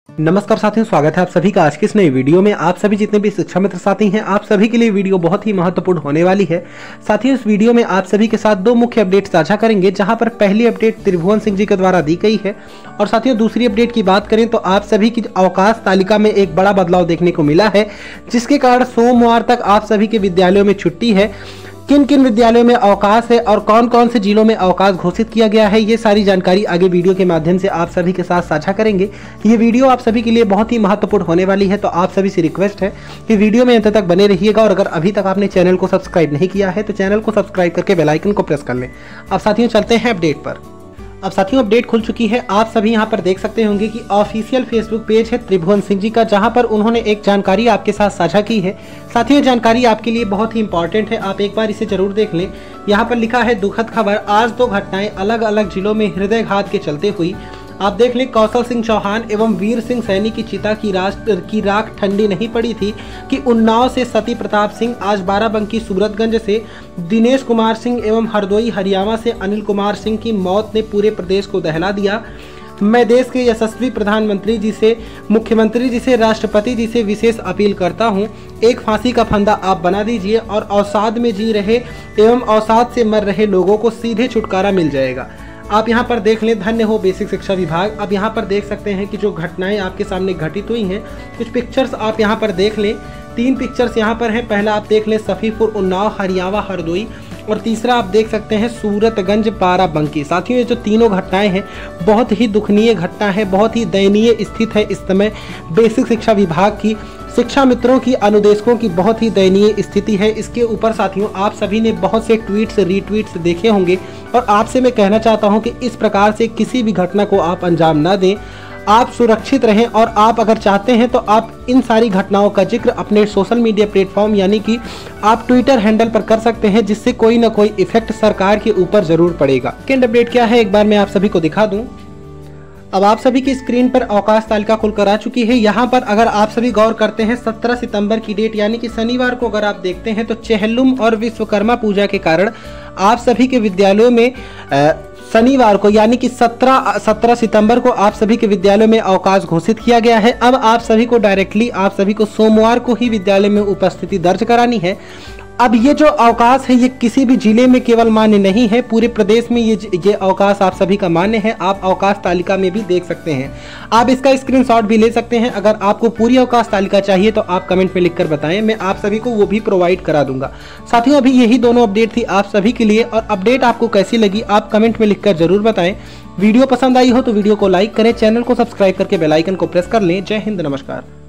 नमस्कार साथियों, स्वागत है आप सभी का आज की इस नई वीडियो में। आप सभी जितने भी शिक्षा मित्र साथी हैं, आप सभी के लिए वीडियो बहुत ही महत्वपूर्ण होने वाली है। साथियों, इस वीडियो में आप सभी के साथ दो मुख्य अपडेट साझा करेंगे, जहां पर पहली अपडेट त्रिभुवन सिंह जी के द्वारा दी गई है और साथियों दूसरी अपडेट की बात करें तो आप सभी की अवकाश तालिका में एक बड़ा बदलाव देखने को मिला है, जिसके कारण सोमवार तक आप सभी के विद्यालयों में छुट्टी है। किन किन विद्यालयों में अवकाश है और कौन कौन से जिलों में अवकाश घोषित किया गया है, ये सारी जानकारी आगे वीडियो के माध्यम से आप सभी के साथ साझा करेंगे। ये वीडियो आप सभी के लिए बहुत ही महत्वपूर्ण होने वाली है, तो आप सभी से रिक्वेस्ट है कि वीडियो में अंत तक बने रहिएगा और अगर अभी तक आपने चैनल को सब्सक्राइब नहीं किया है तो चैनल को सब्सक्राइब करके बेल आइकन को प्रेस कर लें। अब साथियों चलते हैं अपडेट पर। अब साथियों अपडेट खुल चुकी है। आप सभी यहां पर देख सकते होंगे कि ऑफिशियल फेसबुक पेज है त्रिभुवन सिंह जी का, जहां पर उन्होंने एक जानकारी आपके साथ साझा की है। साथियों जानकारी आपके लिए बहुत ही इंपॉर्टेंट है, आप एक बार इसे जरूर देख लें। यहां पर लिखा है दुखद खबर, आज दो घटनाएं अलग अलग जिलों में हृदयघात के चलते हुई। आप देख लें, कौशल सिंह चौहान एवं वीर सिंह सैनी की चिता की राख ठंडी नहीं पड़ी थी कि उन्नाव से सती प्रताप सिंह, आज बाराबंकी सूरतगंज से दिनेश कुमार सिंह एवं हरदोई हरियाणा से अनिल कुमार सिंह की मौत ने पूरे प्रदेश को दहला दिया। मैं देश के यशस्वी प्रधानमंत्री जी से, मुख्यमंत्री जी से, राष्ट्रपति जी से विशेष अपील करता हूं, एक फांसी का फंदा आप बना दीजिए और अवसाद में जी रहे एवं अवसाद से मर रहे लोगों को सीधे छुटकारा मिल जाएगा। आप यहाँ पर देख लें, धन्य हो बेसिक शिक्षा विभाग। अब यहाँ पर देख सकते हैं कि जो घटनाएं आपके सामने घटित हुई हैं, कुछ पिक्चर्स आप यहाँ पर देख लें। 3 पिक्चर्स यहाँ पर हैं। पहला आप देख लें सफीपुर, उन्नाव, हरियाणा, हरदोई और तीसरा आप देख सकते हैं सूरतगंज, बाराबंकी। साथियों ये जो तीनों घटनाएं हैं बहुत ही दुखनीय घटना है, बहुत ही दयनीय स्थिति है इस समय बेसिक शिक्षा विभाग की। शिक्षा मित्रों की, अनुदेशकों की बहुत ही दयनीय स्थिति है। इसके ऊपर साथियों आप सभी ने बहुत से ट्वीट्स, रीट्वीट्स देखे होंगे और आपसे मैं कहना चाहता हूं कि इस प्रकार से किसी भी घटना को आप अंजाम ना दें। आप सुरक्षित रहें और आप अगर चाहते हैं तो आप इन सारी घटनाओं का जिक्र अपने सोशल मीडिया प्लेटफॉर्म यानी कि आप ट्विटर हैंडल पर कर सकते हैं, जिससे कोई ना कोई इफेक्ट सरकार के ऊपर जरूर पड़ेगा। सेकंड अपडेट क्या है, एक बार मैं आप सभी को दिखा दूं। अब आप सभी की स्क्रीन पर अवकाश तालिका खुलकर आ चुकी है। यहाँ पर अगर आप सभी गौर करते हैं 17 सितंबर की डेट यानी कि शनिवार को अगर आप देखते हैं तो चेहल्लुम और विश्वकर्मा पूजा के कारण आप सभी के विद्यालयों में शनिवार को यानी कि 17 सितंबर को आप सभी के विद्यालयों में अवकाश घोषित किया गया है। अब आप सभी को डायरेक्टली आप सभी को सोमवार को ही विद्यालय में उपस्थिति दर्ज करानी है। अब ये जो अवकाश है ये किसी भी जिले में केवल मान्य नहीं है, पूरे प्रदेश में ये अवकाश आप सभी का मान्य है। आप अवकाश तालिका में भी देख सकते हैं, आप इसका स्क्रीनशॉट भी ले सकते हैं। अगर आपको पूरी अवकाश तालिका चाहिए तो आप कमेंट में लिखकर बताएं, मैं आप सभी को वो भी प्रोवाइड करा दूंगा। साथियों अभी यही दोनों अपडेट थी आप सभी के लिए, और अपडेट आपको कैसी लगी आप कमेंट में लिखकर जरूर बताएं। वीडियो पसंद आई हो तो वीडियो को लाइक करें, चैनल को सब्सक्राइब करके बेल आइकन को प्रेस कर लें। जय हिंद, नमस्कार।